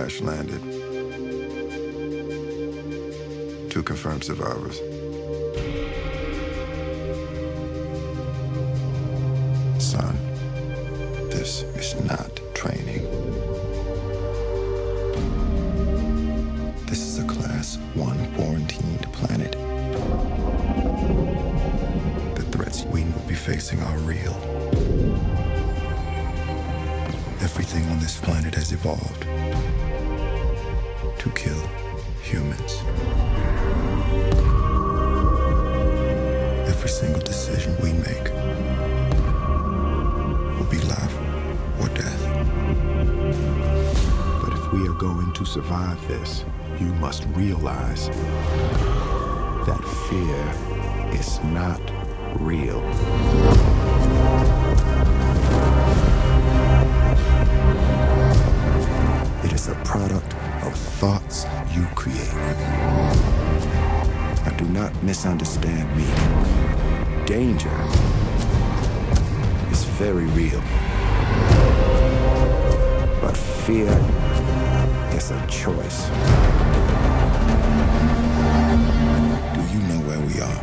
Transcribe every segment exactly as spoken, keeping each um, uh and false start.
crash landed. Two confirmed survivors. Son, this is not training. This is a Class one quarantined planet. The threats we will be facing are real. Everything on this planet has evolved to kill humans. Every single decision we make will be life or death. But if we are going to survive this, you must realize that fear is not real. It is a product of thoughts you create. Now, do not misunderstand me. Danger is very real. But fear is a choice. Do you know where we are?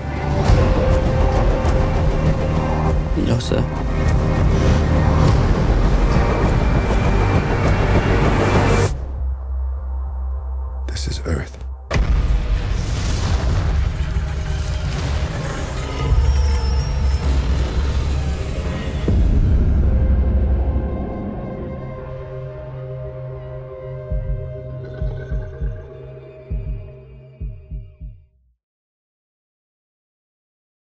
No, sir. This is Earth.